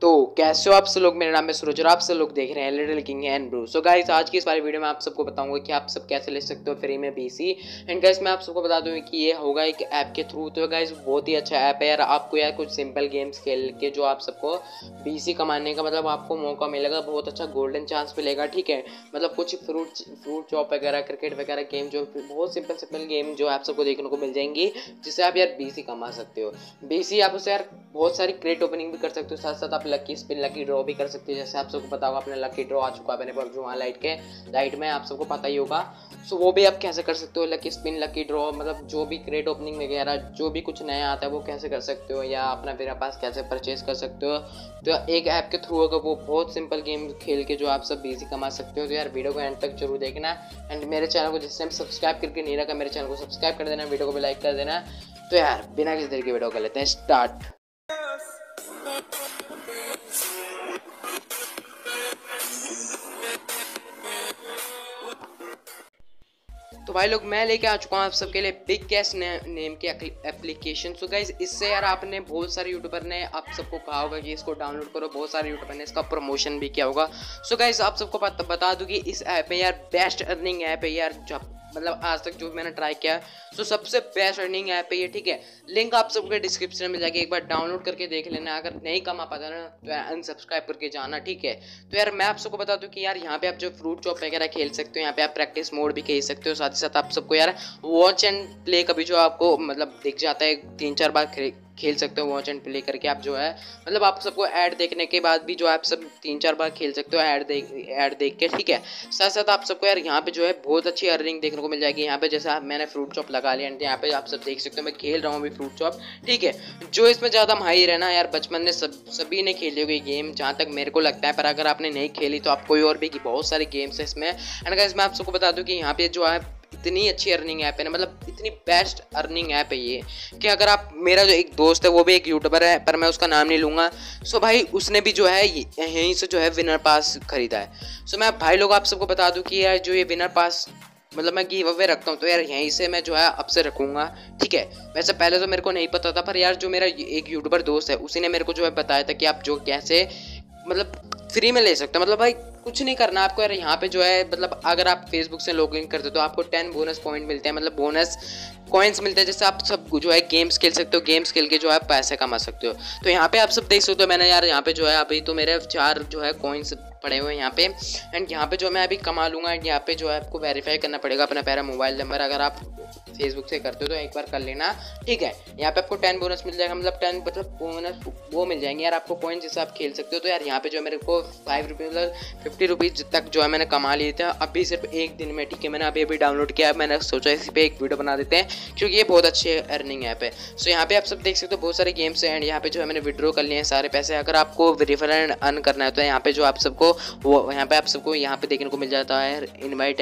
तो कैसे हो आप सब लोग। मेरा नाम है सूरज और आप सब लोग देख रहे हैं little king and brew. So guys, आज की इस वाली वीडियो में आप सबको बताऊंगा कि आप सब कैसे ले सकते हो फ्री में बीसी। एंड गाइस, मैं आप सबको बता दूं कि ये होगा एक ऐप के थ्रू। तो गाइस, बहुत ही अच्छा ऐप है यार। आपको यार कुछ सिंपल गेम्स खेल के जो आप सबको बीसी कमाने का मतलब आपको मौका मिलेगा, बहुत अच्छा गोल्डन चांस मिलेगा। ठीक है, मतलब कुछ फ्रूट चॉप वगैरह, क्रिकेट वगैरह गेम, जो बहुत सिंपल गेम जो आप सबको देखने को मिल जाएंगी, जिससे आप यार बीसी कमा सकते हो। बीसी आप उससे यार बहुत सारी क्रेट ओपनिंग भी कर सकते हो, साथ साथ आप लकी स्पिन, लकी ड्रॉ भी कर सकते हो। जैसे आप सबको पता होगा, अपने लकी ड्रॉ आ चुका है अपने पबजी वहाँ लाइट में, आप सबको पता ही होगा। सो वो भी आप कैसे कर सकते हो, लकी स्पिन, लकी ड्रॉ, मतलब जो भी क्रेट ओपनिंग वगैरह जो भी कुछ नया आता है वो कैसे कर सकते हो, या अपना मेरा पास कैसे परचेज कर सकते हो। तो एक ऐप के थ्रू होगा, वो बहुत सिंपल गेम खेल के जो आप सब बीसी कमा सकते हो। तो यार वीडियो को एंड तक जरूर देखना। एंड मेरे चैनल को जिससे सब्सक्राइब करके नहीं रखा, मेरे चैनल को सब्सक्राइब कर देना, वीडियो को भी लाइक कर देना। तो यार बिना किसी देर के वीडियो कर लेते हैं स्टार्ट। तो भाई लोग, मैं लेके आ चुका हूँ आप सबके लिए बिग कैश नेम के एप्लीकेशन। सो गाइज, इससे यार आपने बहुत सारे यूट्यूबर ने आप सबको कहा होगा कि इसको डाउनलोड करो, बहुत सारे यूट्यूबर ने इसका प्रमोशन भी किया होगा। सो गाइज, आप सबको बता दूँ कि इस ऐप में यार बेस्ट अर्निंग ऐप है यार, मतलब आज तक जो मैंने ट्राई किया। सो सबसे बेस्ट अर्निंग ऐप है ये। ठीक है, लिंक आप सबके डिस्क्रिप्शन में मिल जाएगी, एक बार डाउनलोड करके देख लेना। अगर नहीं कमा पाता ना तो यार अनसब्सक्राइब करके जाना। ठीक है, तो यार मैं आप सबको बता दूं कि यार यहाँ पे आप जो फ्रूट चॉप वगैरह खेल सकते हो, यहाँ पे आप प्रैक्टिस मोड भी खेल सकते हो। साथ ही साथ आप सबको यार वॉच एंड प्ले का भी जो आपको मतलब दिख जाता है, 3-4 बार खेल सकते हो वॉच एंड प्ले करके। आप जो है मतलब आप सबको ऐड देखने के बाद भी जो आप सब 3-4 बार खेल सकते हो ऐड देख के। ठीक है, साथ साथ आप सबको यार यहाँ पे जो है बहुत अच्छी अर्निंग देखने को मिल जाएगी। यहाँ पे जैसे मैंने फ्रूट चॉप लगा लिया, यहाँ पे आप सब देख सकते हो मैं खेल रहा हूँ अभी फ्रूट चॉप। ठीक है, जो इसमें ज़्यादा माहिर है ना यार, बचपन में सभी ने खेली होगी गेम, जहाँ तक मेरे को लगता है। पर अगर आपने नहीं खेली तो आप कोई और भी, बहुत सारी गेम्स है इसमें। एंड गाइस, मैं आप सबको बता दूँ कि यहाँ पे जो है इतनी अच्छी अर्निंग ऐप है ना, मतलब इतनी बेस्ट अर्निंग ऐप है ये कि अगर आप, मेरा जो एक दोस्त है वो भी एक यूट्यूबर है, पर मैं उसका नाम नहीं लूँगा। सो भाई, उसने भी जो है यहीं से जो है विनर पास खरीदा है। सो मैं भाई लोग आप सबको बता दूं कि यार जो ये विनर पास मतलब मैं गिव अवे रखता हूँ, तो यार यहीं से मैं जो है अब से रखूँगा। ठीक है, वैसे पहले तो मेरे को नहीं पता था, पर यार जो मेरा एक यूट्यूबर दोस्त है उसी ने मेरे को जो है बताया था कि आप जो कैसे मतलब फ्री में ले सकते हो। मतलब भाई कुछ नहीं करना आपको यार, यहाँ पे जो है मतलब अगर आप फेसबुक से लॉगिन करते हो तो आपको 10 बोनस पॉइंट मिलते हैं, मतलब बोनस कॉइन्स मिलते हैं, जिससे आप सब जो है गेम्स खेल सकते हो, गेम्स खेल के जो है पैसे कमा सकते हो। तो यहाँ पे आप सब देख सकते हो, मैंने यार यहाँ पे जो है अभी तो मेरे 4 जो है कॉइन्स पड़े हुए हैं यहाँ पे। एंड यहाँ पे जो मैं अभी कमा लूँगा। एंड यहाँ पे जो है आपको वेरीफाई करना पड़ेगा अपना पहला मोबाइल नंबर, अगर आप फेसबुक से करते हो तो एक बार कर लेना। ठीक है, यहाँ पे आपको 10 बोनस मिल जाएगा, मतलब 10 मतलब बोनस वो मिल जाएंगे यार आपको पॉइंट, जिससे आप खेल सकते हो। तो यार यहाँ पे जो है मेरे को 5 रुपये मतलब 50 रुपीज़ तक जो है मैंने कमा लिए थे अभी सिर्फ एक दिन में। ठीक है, मैंने अभी डाउनलोड किया, मैंने सोचा इसी पे एक वीडियो बना देते हैं क्योंकि ये बहुत अच्छी अर्निंग ऐप है। सो यहाँ पे आप सब देख सकते हो बहुत सारे गेम्स हैं। एंड यहाँ पे जो है मैंने विड्रॉ कर लिए हैं सारे पैसे। अगर आपको रेफर एंड अर्न करना है तो यहाँ पे जो आप सबको वो यहाँ पे आप सबको यहाँ पे देखने को मिल जाता है इनवाइट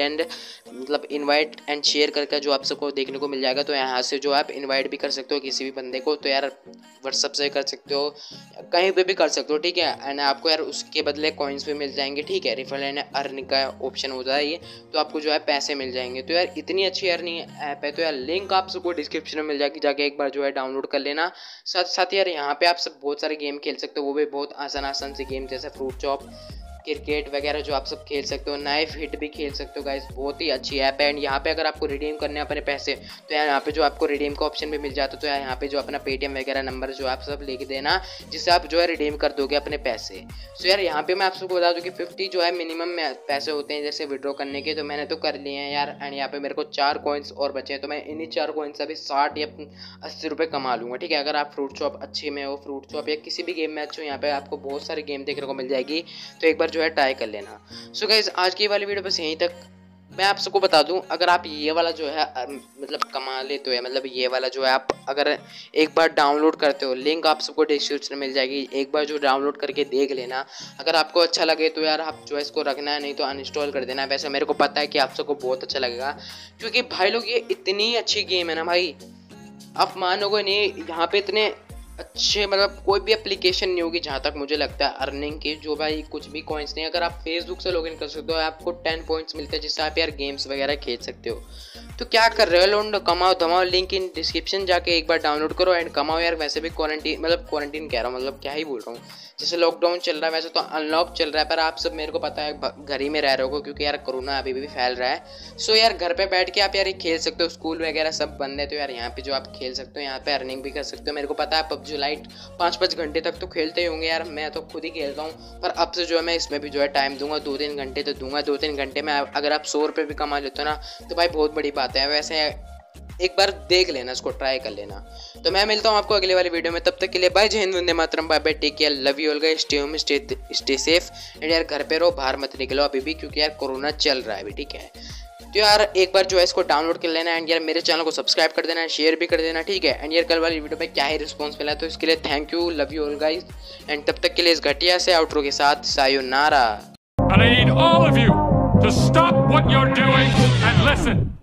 एंड शेयर करके जो आप सबको देखने को मिल जाएगा। तो यहाँ से जो आप इनवाइट भी कर सकते हो किसी भी बंदे को, तो यार व्हाट्सअप से कर सकते हो, कहीं पे भी कर सकते हो। ठीक है, एंड आपको यार उसके बदले कॉइन्स भी मिल जाएंगे। ठीक है, रिफंड एंड अर्निंग का ऑप्शन होता है ये, तो आपको जो है पैसे मिल जाएंगे। तो यार इतनी अच्छी अर्निंग ऐप है, तो यार लिंक आप सबको डिस्क्रिप्शन में मिल जाएगी, जाके एक बार जो है डाउनलोड कर लेना। साथ साथ यार यहाँ पे आप सब बहुत सारे गेम खेल सकते हो, वो भी बहुत आसान से गेम, जैसे फ्रूट चॉप, क्रिकेट वगैरह जो आप सब खेल सकते हो, नाइफ हिट भी खेल सकते हो गाइस, बहुत ही अच्छी ऐप है। एंड यहाँ पे अगर आपको रिडीम करने हैं अपने पैसे, तो यार यहाँ पे जो आपको रिडीम का ऑप्शन भी मिल जाता है। तो यार यहाँ पे जो अपना पेटीएम वगैरह नंबर जो आप सब लिख देना, जिससे आप जो है रिडीम कर दोगे अपने पैसे। सो यार यहाँ पे मैं आप सबको बता दूँ कि 50 जो है मिनिमम पैसे होते हैं जैसे विड्रॉ करने के, तो मैंने तो कर लिए हैं यार। एंड यहाँ पे मेरे को 4 कॉइन्स और बचे हैं, तो मैं इन्हीं 4 कॉइन्स से अभी 60 या 80 रुपये कमा लूँगा। ठीक है, अगर आप फ्रूट चॉप अच्छे में हो, फ्रूट चॉप या किसी भी गेम में अच्छे हो, यहाँ पे आपको बहुत सारे गेम देखने को मिल जाएगी, तो एक बार जो है ट्राई कर लेना। सो गाइस, आज की वाली वीडियो बस यहीं तक। मैं आप सबको बता दूं, अगर आप ये वाला जो है मतलब कमा लेते हो, मतलब ये वाला जो है आप अगर एक बार डाउनलोड करते हो, लिंक आप सबको डिस्क्रिप्शन में मिल जाएगी, एक बार जो डाउनलोड करके देख लेना। अगर आपको अच्छा लगे तो यार आप जो है इसको रखना है, नहीं तो अनइंस्टॉल कर देना है। वैसे मेरे को पता है कि आप सबको बहुत अच्छा लगेगा, क्योंकि भाई लोग ये इतनी अच्छी गेम है ना भाई, आप मानोगे नहीं, यहाँ पे इतने अच्छे मतलब कोई भी एप्लीकेशन नहीं होगी जहाँ तक मुझे लगता है अर्निंग की, जो भाई कुछ भी कॉइन्स नहीं। अगर आप फेसबुक से लॉगिन कर सकते हो, आपको 10 पॉइंट्स मिलते हैं, जिससे आप यार गेम्स वगैरह खेल सकते हो। तो क्या कर रहे हो लोग, कमाओ धमाओ, लिंक इन डिस्क्रिप्शन जाके एक बार डाउनलोड करो एंड कमाओ यार। वैसे भी क्वारंटीन कह रहा हूँ, मतलब क्या ही बोल रहा हूँ, जैसे लॉकडाउन चल रहा है वैसे तो अनलॉक चल रहा है, पर आप सब मेरे को पता है घर ही में रह रहे हो क्योंकि यार कोरोना अभी भी फैल रहा है। सो यार घर पे बैठ के आप यार खेल सकते हो, स्कूल वगैरह सब बंद है तो यार यहाँ पे जो आप खेल सकते हो, यहाँ पे अर्निंग भी कर सकते हो। मेरे को पता है पबजी लाइट 5-5 घंटे तक तो खेलते ही होंगे यार, मैं तो खुद ही खेलता हूँ, पर अब से जो है मैं इसमें भी जो है टाइम दूंगा, 2-3 घंटे तो दूंगा। 2-3 घंटे में अगर आप 100 रुपये भी कमा लेते हो ना तो भाई बहुत बड़ी बात है। वैसे एक बार देख लेना, इसको ट्राई कर लेना। तो मैं मिलता हूँ आपको अगले वाली वीडियो में, तब तक के लिए bye, Jai Hind, Vande Mataram, bye bye, take care, love you all guys, stay home, stay safe and यार घर पे रहो, बाहर मत निकलो अभी भी क्योंकि यार कोरोना चल रहा है अभी, ठीक है। तो यार एक बार जो है इसको डाउनलोड कर लेना एंड यार मेरे चैनल को सब्सक्राइब कर देना, शेयर भी कर देना, ठीक है। एंड यार कल वाली वीडियो पे क्या ही रिस्पॉन्स मिला तो इसके लिए thank you, love you all guys and तब तक के लिए इस घटिया से आउटरो के साथ sayonara. I need all of you to stop what you're doing and listen.